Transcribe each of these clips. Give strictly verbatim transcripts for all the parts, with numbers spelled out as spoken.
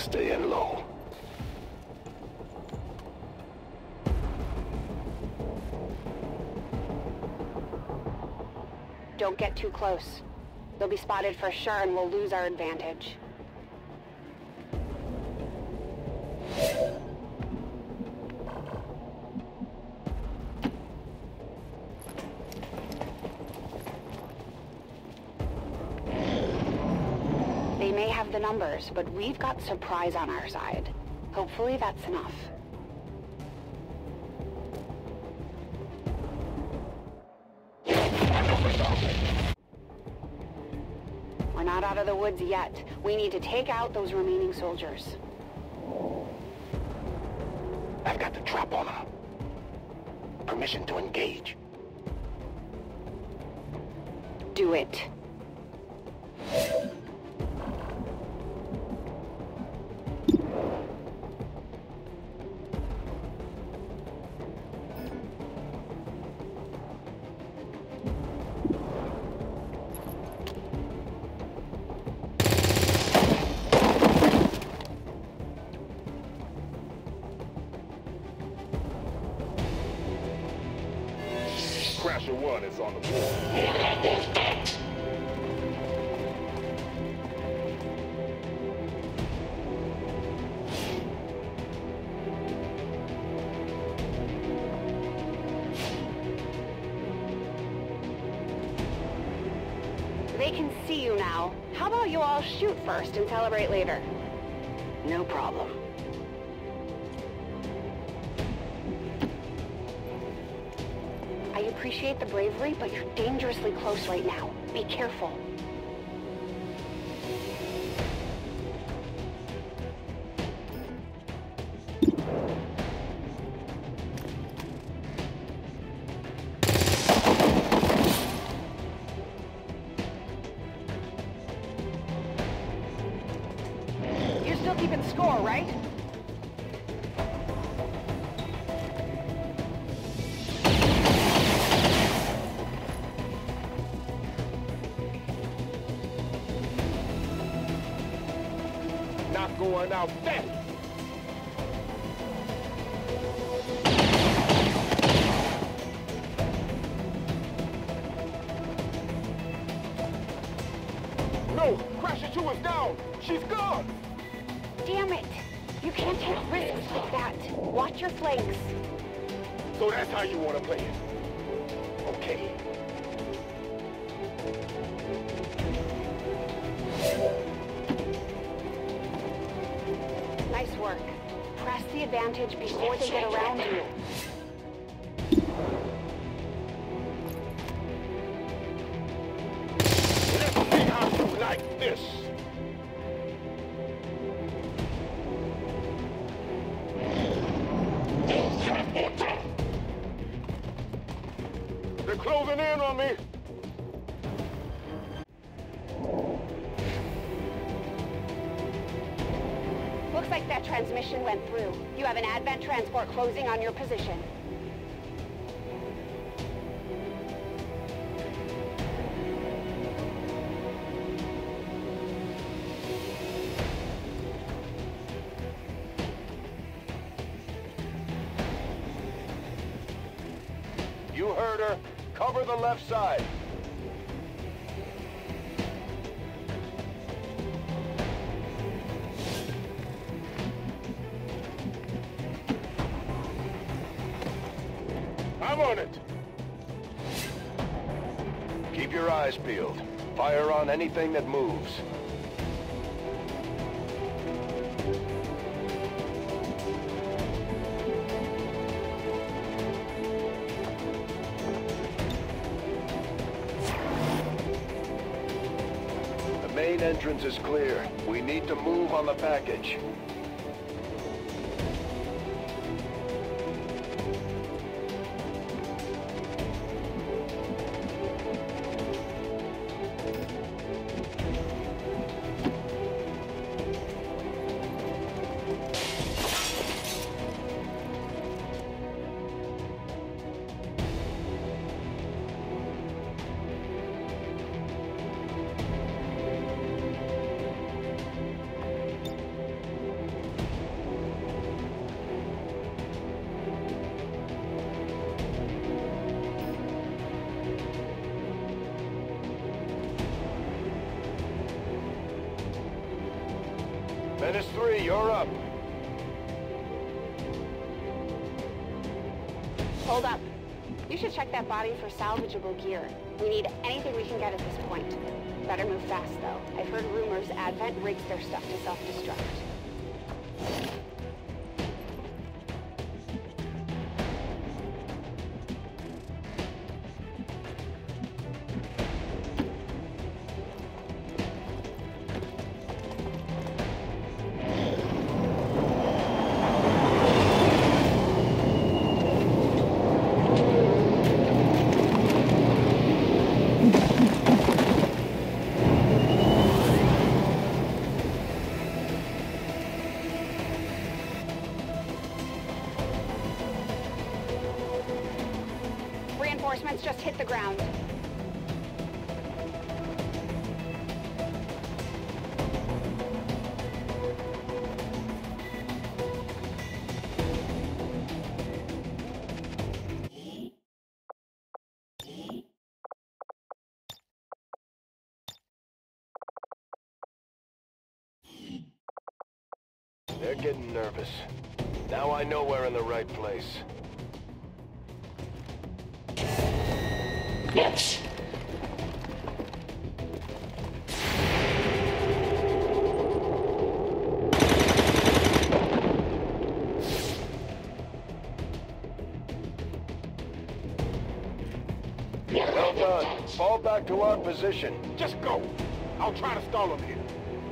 staying low. Don't get too close. They'll be spotted for sure and we'll lose our advantage. They may have the numbers, but we've got surprise on our side. Hopefully that's enough. We're not out of the woods yet. We need to take out those remaining soldiers. I've got the trap on them. Permission to engage. Do it. Crasher one is on the board. They can see you now. How about you all shoot first and celebrate later? No problem. I appreciate the bravery, but you're dangerously close right now. Be careful. You're still keeping score, right? Not going out there. No! Crasher two is down! She's gone! Damn it! You can't take risks like that. Watch your flanks. So that's how you want to play it? Okay. Nice work. Press the advantage before they get around you. Let's see how you like this. They're closing in on me. Looks like that transmission went through. You have an Advent transport closing on your position. You heard her. Cover the left side. I'm on it. Keep your eyes peeled. Fire on anything that moves. The main entrance is clear. We need to move on the package. Menace three, you're up. Hold up. You should check that body for salvageable gear. We need anything we can get at this point. Better move fast, though. I've heard rumors Advent rigs their stuff to self-destruct. Reinforcements just hit the ground. They're getting nervous. Now I know we're in the right place. Yes. Well done. Fall back to our position. Just go. I'll try to stall him here.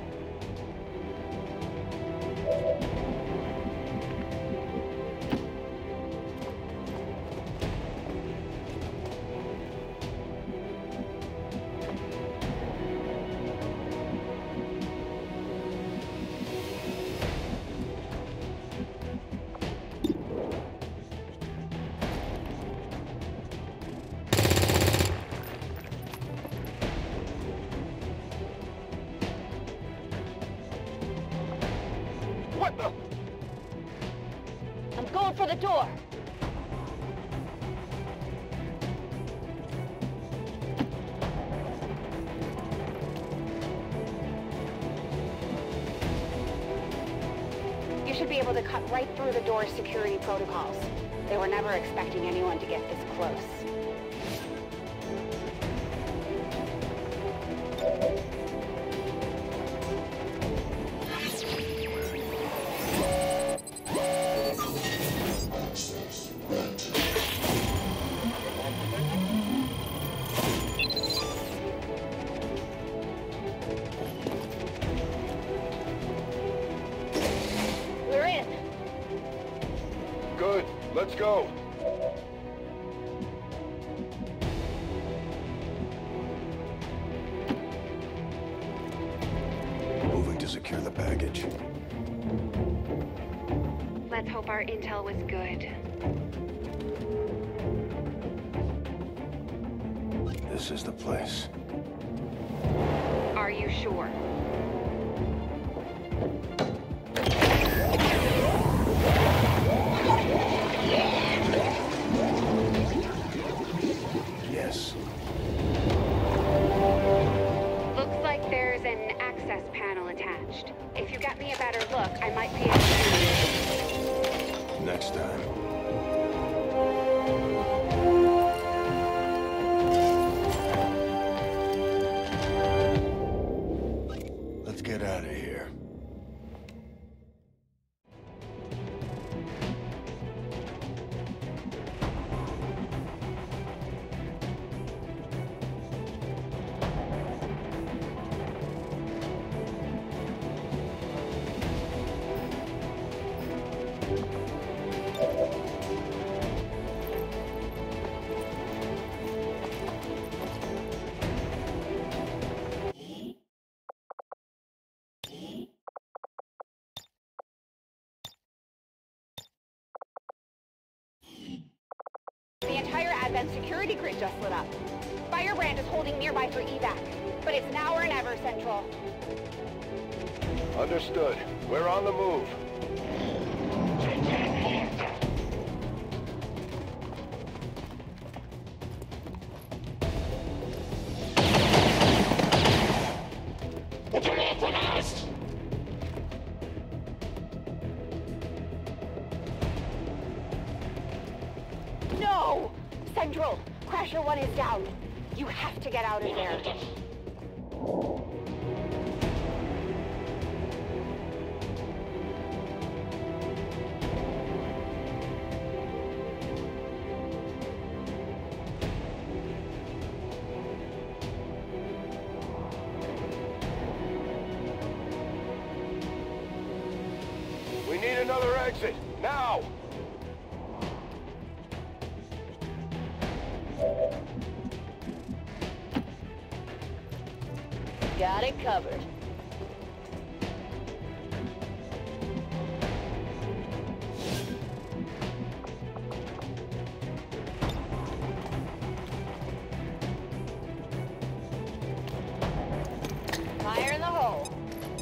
What the? I'm going for the door. You should be able to cut right through the door's security protocols. They were never expecting anyone to get this close. We're in. Good. Let's go. Moving to secure the package. Let's hope our intel was good. This is the place. Are you sure? Yes. Looks like there's an access panel attached. If you got me a better look, I might be able to... Next time. Let's get out of here. The entire Advent security grid just lit up. Firebrand is holding nearby for evac, but it's now or never, Central. Understood. We're on the move. one is down. You have to get out of there. We need another exit, now! Got it covered. Fire in the hole.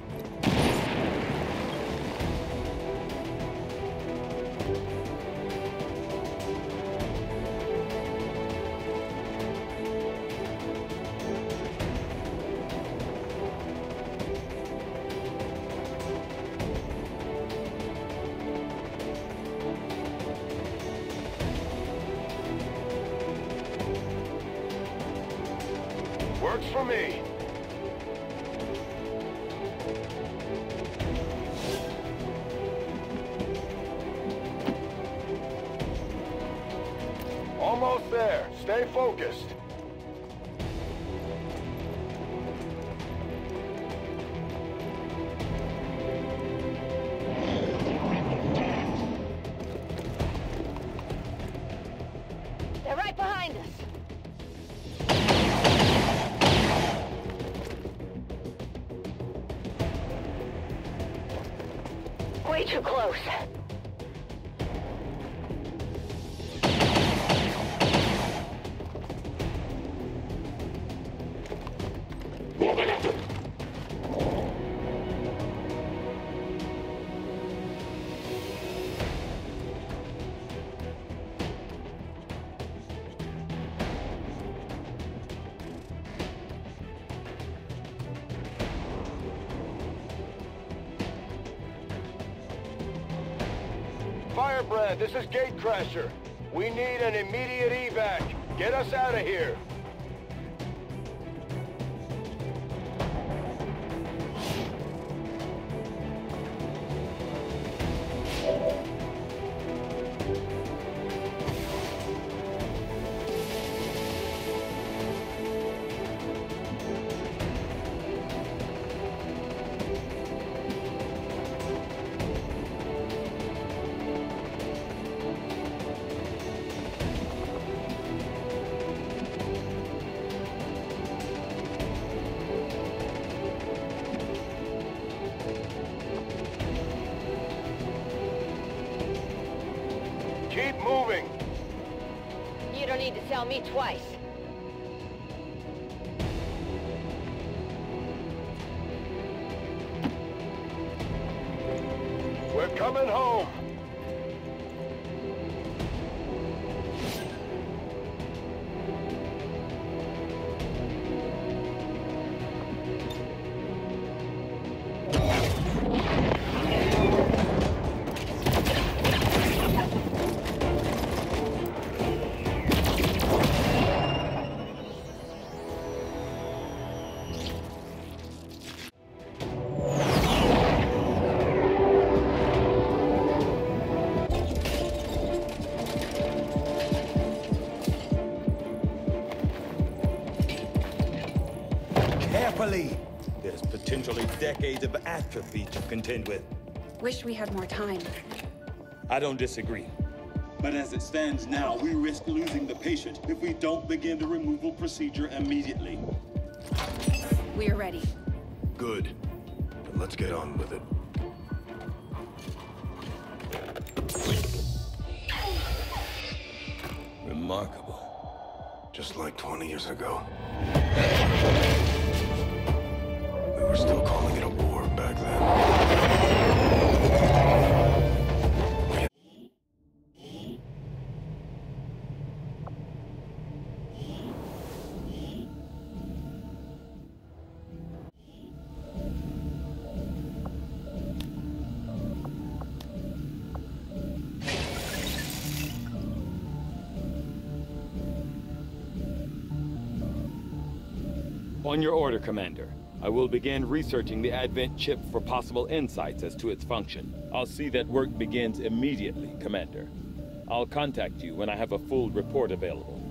Works for me. Almost there. Stay focused. They're right behind us. Way too close. Firebrand, this is Gatecrasher. We need an immediate evac. Get us out of here. Keep moving. You don't need to tell me twice. We're coming home. Carefully! There's potentially decades of atrophy to contend with. Wish we had more time. I don't disagree. But as it stands now, we risk losing the patient if we don't begin the removal procedure immediately. We're ready. Good. Then let's get on with it. Remarkable. Just like twenty years ago. We were still calling it a war back then. On your order, Commander. I will begin researching the Advent chip for possible insights as to its function. I'll see that work begins immediately, Commander. I'll contact you when I have a full report available.